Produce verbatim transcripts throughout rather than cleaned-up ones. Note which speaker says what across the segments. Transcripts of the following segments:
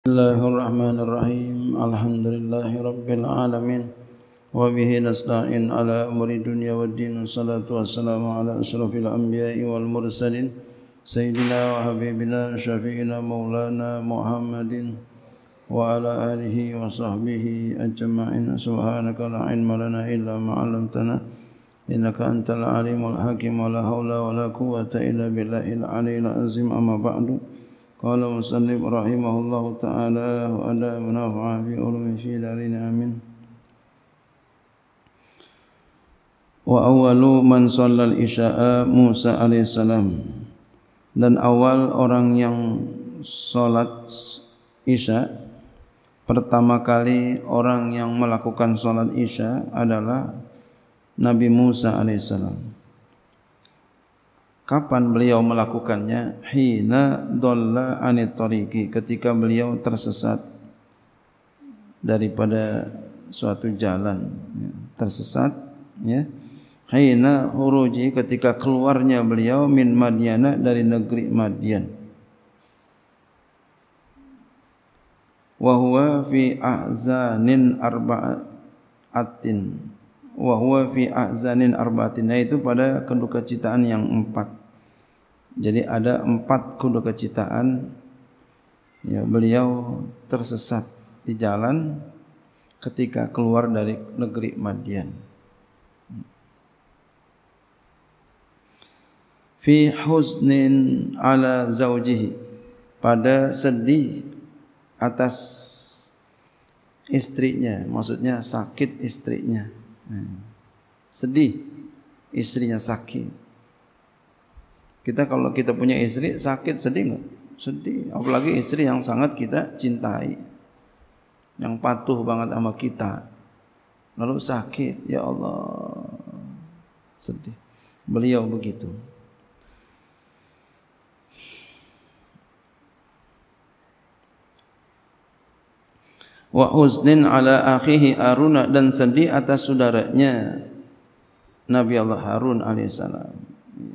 Speaker 1: Bismillahirrahmanirrahim. Alhamdulillahirabbil alamin. Wa bihi nasta'in ala umuri dunya waddin. Wassalatu wassalamu ala asyrafil anbiya'i wal mursalin sayyidina wa habibina syafi'ina maulana Muhammadin wa ala alihi wa sahbihi ajma'in. Subhanaka la ilma lana illa ma 'allamtana innaka antal alimul hakim. Wa la haula wa la quwwata illa billahil aliyyil azim. Amma ba'du. Qala musannif rahimahullahu ta'ala wa ala munafa'a fi ulumi fi darin amin. Wa awwalu man shallal isya'a Musa alaihissalam, dan awal orang yang salat isya, pertama kali orang yang melakukan salat isya adalah Nabi Musa alaihissalam. Kapan beliau melakukannya? Hina dhalla anit tariqi, ketika beliau tersesat daripada suatu jalan, tersesat ya. Hina huruji, ketika keluarnya beliau min Madyana, dari negeri Madyan. Wa huwa fi ahzanin arba'atin, wa huwa fi ahzanin arba'atin, yaitu pada kedukacitaaan yang empat. Jadi ada empat kedukacitaaan ya, beliau tersesat di jalan ketika keluar dari negeri Madyan. Fi huznin ala zaujihi, pada sedih atas istrinya, maksudnya sakit istrinya. Sedih istrinya sakit. Kita kalau kita punya istri sakit, sedih enggak? Sedih. Apalagi istri yang sangat kita cintai, yang patuh banget sama kita, lalu sakit, ya Allah, sedih. Beliau begitu. Wa huznin ala akhihi Harun, dan sedih atas saudaranya Nabi Allah Harun alaihissalam.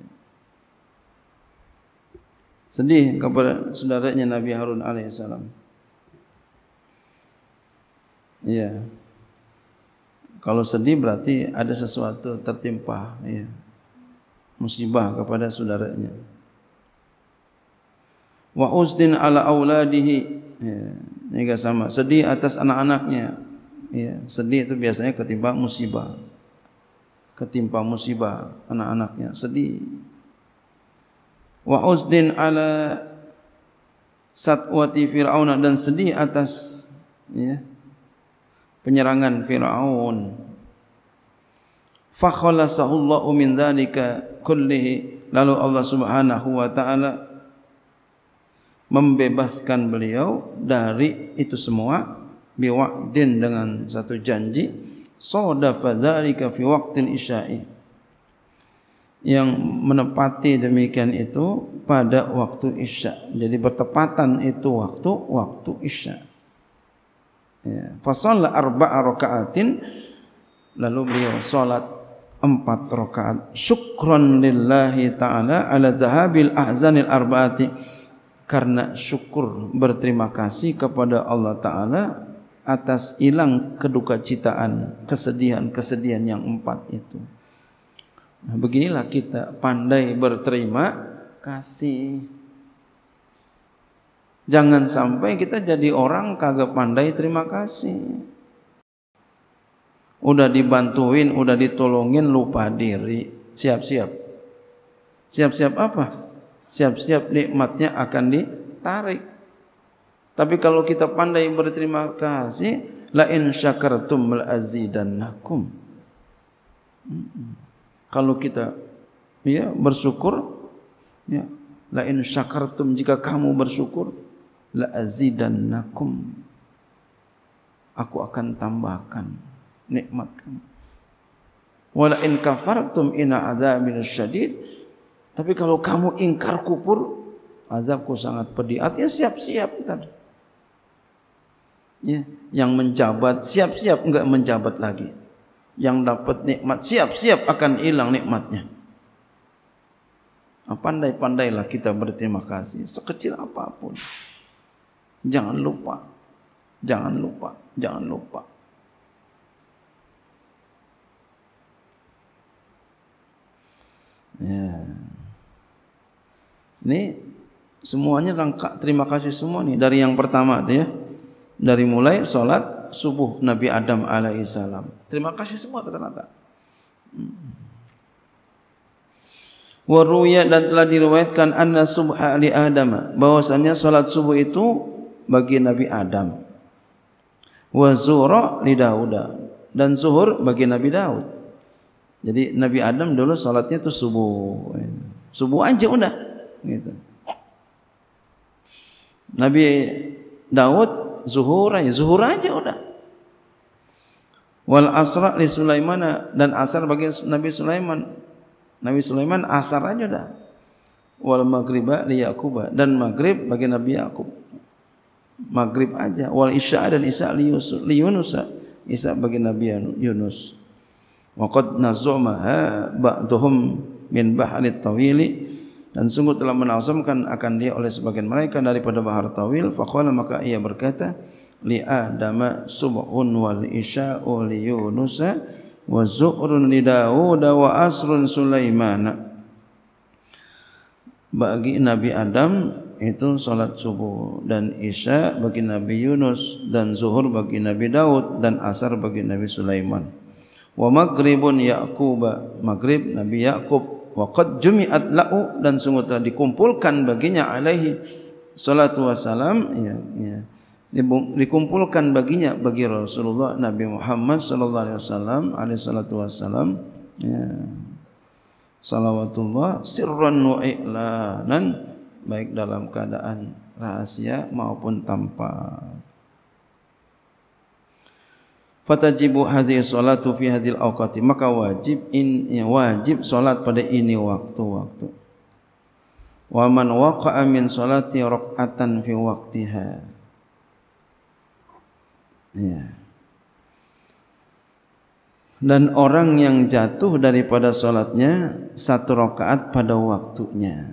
Speaker 1: Sedih kepada saudaranya Nabi Harun alaihissalam. Iya. Kalau sedih berarti ada sesuatu tertimpa, ya, musibah kepada saudaranya. Wa usdin ala auladihi, ya, ini sama, sedih atas anak-anaknya. Ya, sedih itu biasanya ketimpa musibah. Ketimpa musibah anak-anaknya, sedih. Wa usdin ala satwati Fir'aun, dan sedih atas ya, penyerangan Fir'aun. Fa khalasahullahu min dzalika kullihi, lalu Allah Subhanahu wa taala membebaskan beliau dari itu semua, biwa'din, dengan satu janji, sadafa dzalika fi waqtil isya'i, yang menepati demikian itu pada waktu isya. Jadi bertepatan itu waktu waktu isya. Ya. Fasalla arba'a raka'atin, lalu beliau salat empat rakaat. Syukran lillahi ta'ala ala zahabil ahzanil arba'ati, karena syukur, berterima kasih kepada Allah Ta'ala atas hilang kedukacitaan, kesedihan-kesedihan yang empat itu. Nah, beginilah kita pandai berterima kasih. Jangan sampai kita jadi orang kagak pandai terima kasih. Udah dibantuin, udah ditolongin, lupa diri. Siap-siap. Siap-siap apa? Siap-siap nikmatnya akan ditarik. Tapi kalau kita pandai berterima kasih, la in syakartum la azidannakum. Kalau kita ya bersyukur, ya, la in syakartum, jika kamu bersyukur, la azidannakum, aku akan tambahkan nikmat kamu. Wa la in kafartum inna adzabi lasyadid, tapi kalau kamu ingkar kufur, azabku sangat pedih. Artinya siap-siap kita. Ya, yang menjabat siap-siap enggak menjabat lagi. Yang dapat nikmat siap-siap akan hilang nikmatnya. Pandai-pandailah kita berterima kasih sekecil apapun. Jangan lupa, jangan lupa, jangan lupa. Ya. Ini semuanya lengkap. Terima kasih semua nih dari yang pertama tuh ya. Dari mulai salat subuh Nabi Adam alaihissalam. Terima kasih semua ternyata. Wa ruya, dan telah diriwayatkan anna subha li Adam, bahwasanya salat subuh itu bagi Nabi Adam. Wa zuhra li Daud, dan zuhur bagi Nabi Daud. Jadi Nabi Adam dulu salatnya itu subuh. Subuh aja udah gitu. Nabi Daud zuhur aja, zuhur aja udah. Wal asra li Sulaiman, dan asar bagi Nabi Sulaiman. Nabi Sulaiman asar aja udah. Wal maghriba li Yaqub, dan maghrib bagi Nabi Yaqub. Maghrib aja. Wal isya, dan isya li Yunus, isya bagi Nabi Yunus. Wa qad nazamaha ba'dhum min bahri tawili, dan sungguh telah menazamkan akan dia oleh sebagian mereka daripada bahar tawil. Faqala, maka ia berkata, li Adama subhun wal isya'u li Yunus wa zuhrun li Daud wa asrun Sulaiman. Bagi Nabi Adam itu salat subuh, dan isya bagi Nabi Yunus, dan zuhur bagi Nabi Daud, dan asar bagi Nabi Sulaiman. Wa maghribun Yaqub, maghrib Nabi Yaqub. Wa qad jumi'at lahu, dan sungguh telah dikumpulkan baginya alaihi salatu wassalam, ya, ya, dikumpulkan baginya bagi Rasulullah Nabi Muhammad sallallahu alaihi wasallam alaihi salatu wassalam, ya, salawatullah sirran wa i'lanan, baik dalam keadaan rahasia maupun tampak. Fatajibu hadhihi salatu fi hadhil awqati, maka wajib in ya, wajib salat pada ini waktu-waktu. Wa man waqa'a min salati raq'atan fi waqtiha, ya. Dan orang yang jatuh daripada salatnya satu rakaat pada waktunya.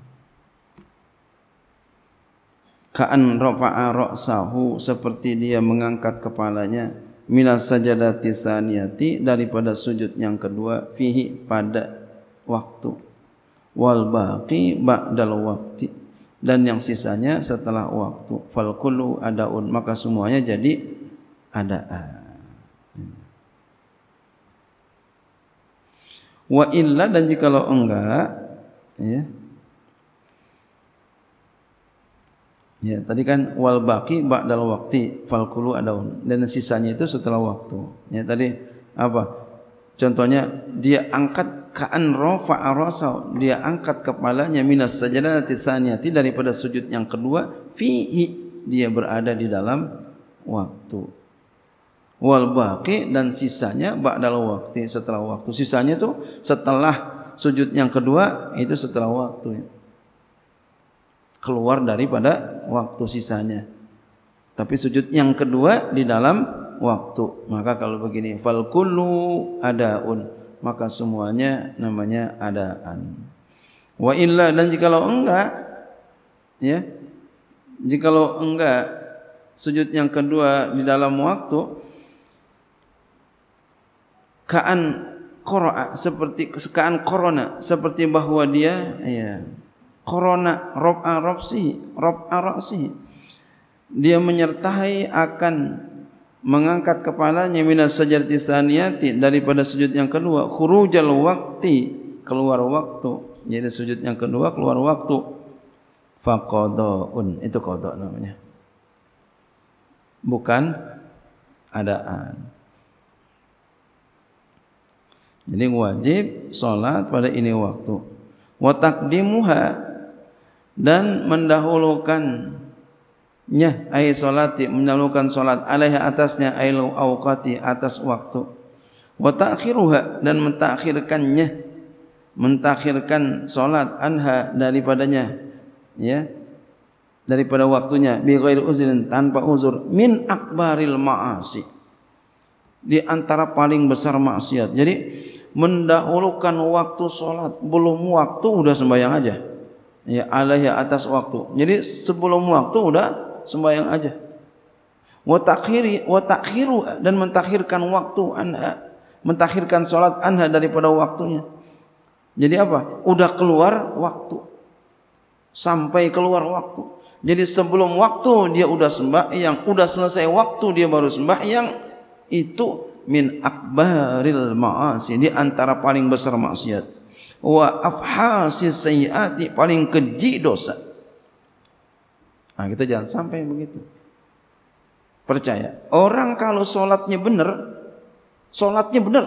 Speaker 1: Ka'an rafa'a ra'sahu, seperti dia mengangkat kepalanya, minas sajadati saniyati, daripada sujud yang kedua, fihi, pada waktu, wal baqi ba'dal waqti, dan yang sisanya setelah waktu. Fal kullu adaun, maka semuanya jadi adaan. Wa illa, dan jikalau enggak, ya, ya, tadi kan wal baqi ba'dal waqti fal kullu adaun, dan sisanya itu setelah waktu. Ya, tadi apa? Contohnya dia angkat ka'an rafa'a ra'sahu, dia angkat kepalanya, minas sajadati tsaniyati, daripada sujud yang kedua, fihi, dia berada di dalam waktu. Wal baqi, dan sisanya ba'dal waqti, setelah waktu. Sisanya itu setelah sujud yang kedua, itu setelah waktu, keluar daripada waktu sisanya. Tapi sujud yang kedua di dalam waktu. Maka kalau begini, fal kullu adaun, maka semuanya namanya adaan. Wa illa, dan jikalau enggak, ya, jikalau enggak sujud yang kedua di dalam waktu, ka'an qara'a, seperti ka'an korona, seperti bahwa dia, ya, korona rob'a robsi rob'a roksi, dia menyertai akan mengangkat kepalanya, minas sajadati saniyati, daripada sujud yang kedua, khurujal waqti, keluar waktu. Jadi sujud yang kedua keluar waktu. Faqada'un, itu qada namanya, bukan adaan. Jadi wajib salat pada ini waktu. Wa taqdimuha, dan mendahulukannya, ay salati, mendahulukan salat, alaiha, atasnya, ay awqati, atas waktu. Wa ta'khiruha, dan mentakhirkannya, mentakhirkan salat, anha, daripadanya, ya, daripada waktunya, bi ghairi uzrin, tanpa uzur, min akbaril ma'asi, di antara paling besar maksiat. Jadi mendahulukan waktu salat, belum waktu udah sembahyang aja. Ya, alaihi, atas waktu. Jadi sebelum waktu udah sembahyang aja. Wa takhiri wa takhiru, dan mentakhirkan waktu anha, mentakhirkan salat anha daripada waktunya. Jadi apa? Udah keluar waktu, sampai keluar waktu. Jadi sebelum waktu dia udah sembahyang, udah selesai waktu dia baru sembahyang, itu min akbaril ma'asi, di antara paling besar maksiat. Wa afhasis sayyiati, paling keji dosa. Nah, kita jangan sampai begitu. Percaya, orang kalau sholatnya benar, sholatnya benar,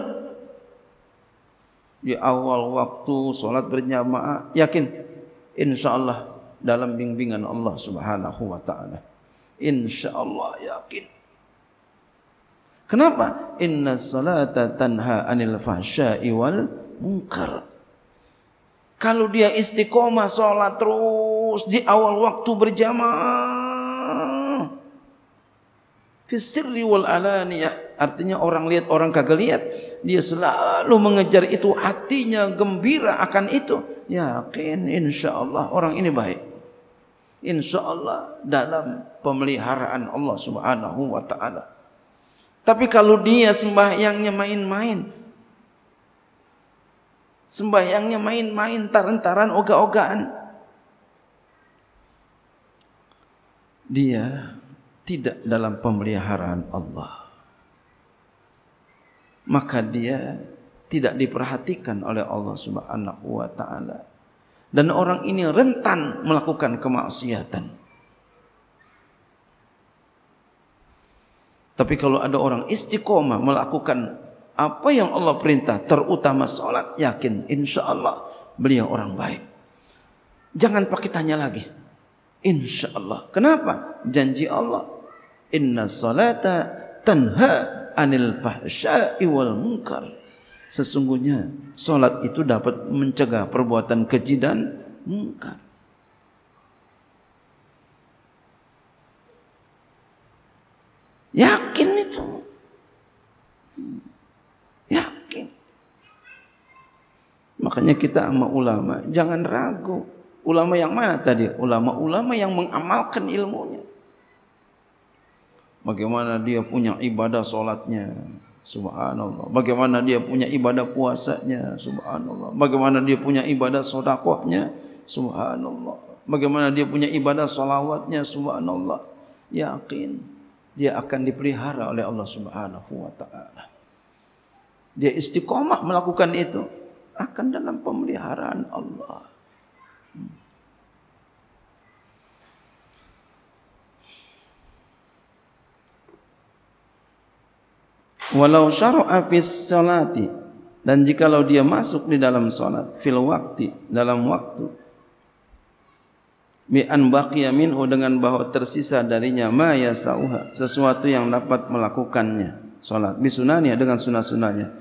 Speaker 1: di awal waktu sholat berjamaah, yakin insya Allah dalam bimbingan Allah Subhanahu wa ta'ala. Insya Allah yakin. Kenapa? Inna salata tanha anil fahsya'i wal munkar. Kalau dia istiqomah sholat terus di awal waktu berjamaah, fisirri wal alaniyah, artinya orang lihat orang kagak lihat, dia selalu mengejar itu, hatinya gembira akan itu, yakin insyaallah orang ini baik, insyaallah dalam pemeliharaan Allah Subhanahu wa ta'ala. Tapi kalau dia sembahyangnya main-main, sembahyangnya main-main, taran-taran, ogah-ogahan, dia tidak dalam pemeliharaan Allah, maka dia tidak diperhatikan oleh Allah Subhanahu wa ta'ala, dan orang ini rentan melakukan kemaksiatan. Tapi kalau ada orang istiqomah melakukan apa yang Allah perintah, terutama sholat, yakin insya Allah beliau orang baik. Jangan pakai tanya lagi, insya Allah. Kenapa? Janji Allah, inna salata tanha anil fahsya'i wal munkar. Sesungguhnya salat itu dapat mencegah perbuatan keji dan munkar. Yakin itu, yakin. Makanya kita sama ulama jangan ragu. Ulama yang mana tadi? Ulama-ulama yang mengamalkan ilmunya. Bagaimana dia punya ibadah solatnya, subhanallah. Bagaimana dia punya ibadah puasanya, subhanallah. Bagaimana dia punya ibadah sodakohnya, subhanallah. Bagaimana dia punya ibadah salawatnya, subhanallah. Yakin dia akan dipelihara oleh Allah Subhanahu wa ta'ala. Dia istiqomah melakukan itu, akan dalam pemeliharaan Allah. Walau syara'a fis salati, dan jikalau dia masuk di dalam salat, fil waqti, dalam waktu, bi an baqiya minhu, dengan bahwa tersisa darinya ma yasauha, sesuatu yang dapat melakukannya salat, bi sunaniha, dengan sunah-sunahnya,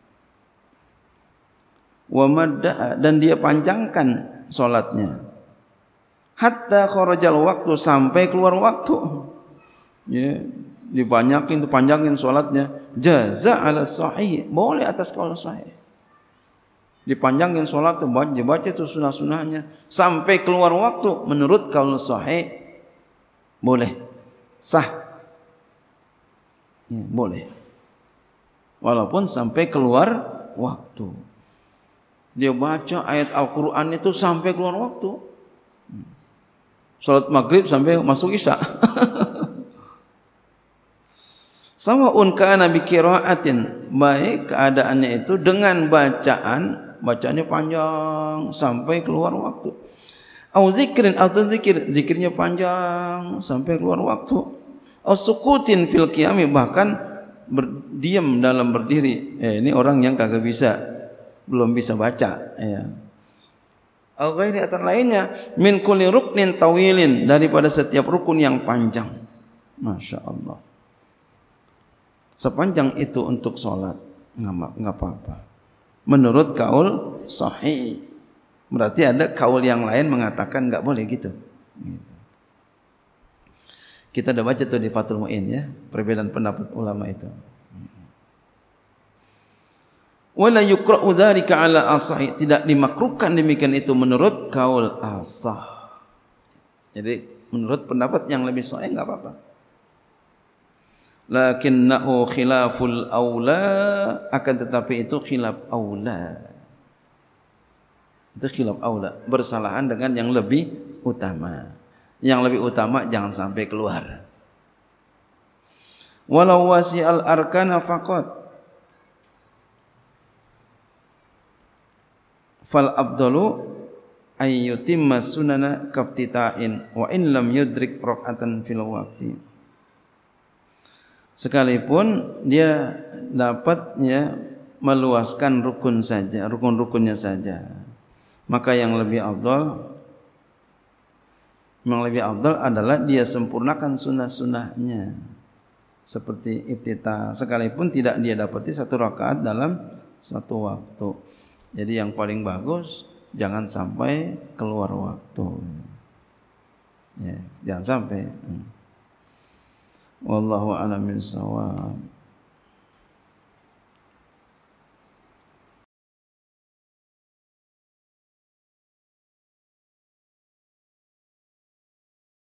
Speaker 1: wa madda, dan dia panjangkan salatnya, hatta kharajal waktu, sampai keluar waktu, ya, dibanyakin, dipanjangin salatnya, jaza ala sahih, boleh atas qaul sahih. Dipanjangin salat itu, baca itu sunah-sunahnya sampai keluar waktu, menurut qaul sahih boleh, sah, ya, boleh, walaupun sampai keluar waktu. Dia baca ayat Al-Quran itu sampai keluar waktu, salat maghrib sampai masuk isya. Sawa'un kana bi qira'atin, baik keadaannya itu dengan bacaan, bacaannya panjang sampai keluar waktu. Au zikrin, atau zikir, zikirnya panjang sampai keluar waktu. Au sukutin fil qiyami, bahkan berdiam dalam berdiri. Eh, ini orang yang kagak bisa, belum bisa baca, ya. Au ghairi, atau lainnya, min kulli ruknin tawilin, daripada setiap rukun yang panjang. Masya Allah. Sepanjang itu untuk sholat, nggak apa-apa. Menurut kaul sahih. Berarti ada kaul yang lain mengatakan nggak boleh gitu. gitu. Kita udah baca tuh di Fathul Mu'in, ya, perbedaan pendapat ulama itu. Wala yukra'u dzalika ala asah, tidak dimakruhkan demikian itu menurut kaul asah. Jadi menurut pendapat yang lebih sahih enggak apa-apa. Lakinnahu khilaful aula, akan tetapi itu khilaf aula. Itu khilaf aula, bersalahan dengan yang lebih utama. Yang lebih utama jangan sampai keluar. Walau wasi'al arkana faqat fal abdalu ayyutimma sunana kaftita'in wa in lam yudrik raq'atan fil waqti. Sekalipun dia dapatnya meluaskan rukun saja, rukun-rukunnya saja, maka yang lebih afdal, yang lebih afdal adalah dia sempurnakan sunnah-sunnahnya, seperti iftitah, sekalipun tidak dia dapati satu rakaat dalam satu waktu. Jadi yang paling bagus jangan sampai keluar waktu, ya, jangan sampai. Wallahu a'lam bishawab.